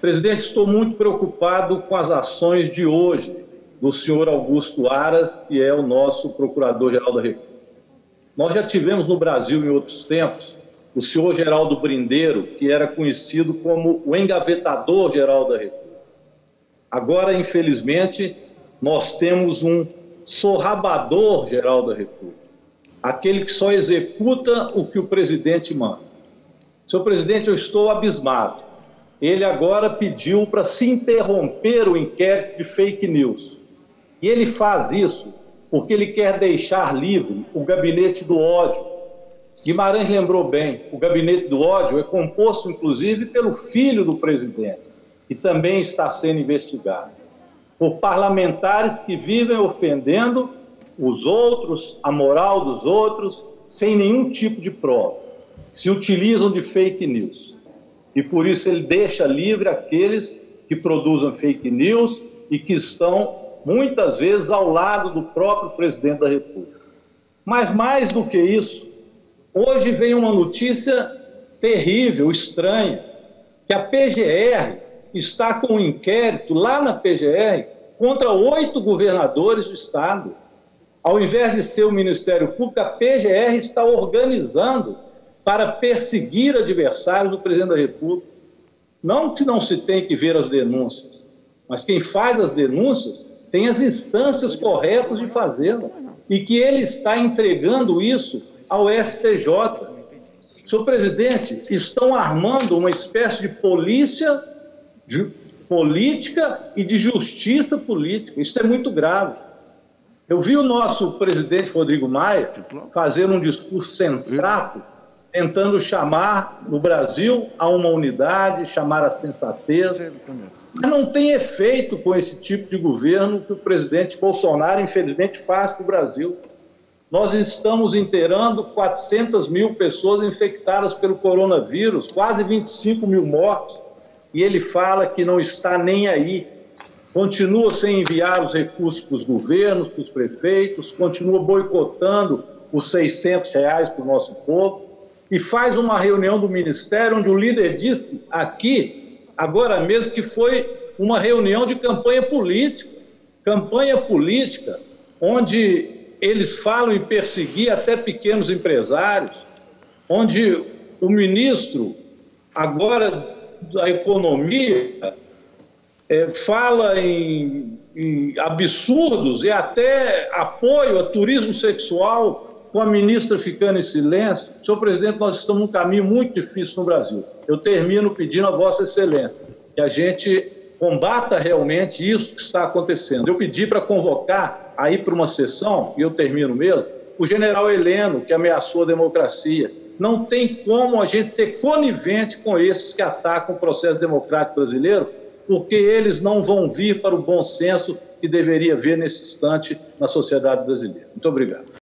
Presidente, estou muito preocupado com as ações de hoje do senhor Augusto Aras, que é o nosso Procurador-Geral da República. Nós já tivemos no Brasil, em outros tempos, o senhor Geraldo Brindeiro, que era conhecido como o engavetador-geral da República. Agora, infelizmente, nós temos um sorrabador-geral da República, aquele que só executa o que o presidente manda. Senhor presidente, eu estou abismado. Ele agora pediu para se interromper o inquérito de fake news. E ele faz isso porque ele quer deixar livre o gabinete do ódio. Guimarães lembrou bem, o gabinete do ódio é composto, inclusive, pelo filho do presidente, que também está sendo investigado, por parlamentares que vivem ofendendo os outros, a moral dos outros, sem nenhum tipo de prova, se utilizam de fake news. E por isso ele deixa livre aqueles que produzem fake news e que estão, muitas vezes, ao lado do próprio presidente da República. Mas mais do que isso, hoje vem uma notícia terrível, estranha, que a PGR está com um inquérito lá na PGR contra 8 governadores do Estado. Ao invés de ser o Ministério Público, a PGR está organizando para perseguir adversários do presidente da República. Não que não se tem que ver as denúncias, mas quem faz as denúncias tem as instâncias corretas de fazê-las, e que ele está entregando isso ao STJ. Senhor presidente, estão armando uma espécie de polícia política e de justiça política. Isso é muito grave. Eu vi o nosso presidente Rodrigo Maia fazer um discurso sensato, tentando chamar no Brasil a uma unidade, chamar a sensatez. Mas não tem efeito com esse tipo de governo que o presidente Bolsonaro, infelizmente, faz para o Brasil. Nós estamos inteirando 400 mil pessoas infectadas pelo coronavírus, quase 25 mil mortos, e ele fala que não está nem aí. Continua sem enviar os recursos para os governos, para os prefeitos, continua boicotando os R$600 para o nosso povo, e faz uma reunião do Ministério onde o líder disse aqui, agora mesmo, que foi uma reunião de campanha política, onde eles falam em perseguir até pequenos empresários, onde o ministro, agora da Economia, fala em absurdos e até apoio a turismo sexual, com a ministra ficando em silêncio. Senhor presidente, nós estamos num caminho muito difícil no Brasil. Eu termino pedindo a Vossa Excelência que a gente combata realmente isso que está acontecendo. Eu pedi para convocar aí para uma sessão, e eu termino mesmo, o general Heleno, que ameaçou a democracia. Não tem como a gente ser conivente com esses que atacam o processo democrático brasileiro, porque eles não vão vir para o bom senso que deveria haver nesse instante na sociedade brasileira. Muito obrigado.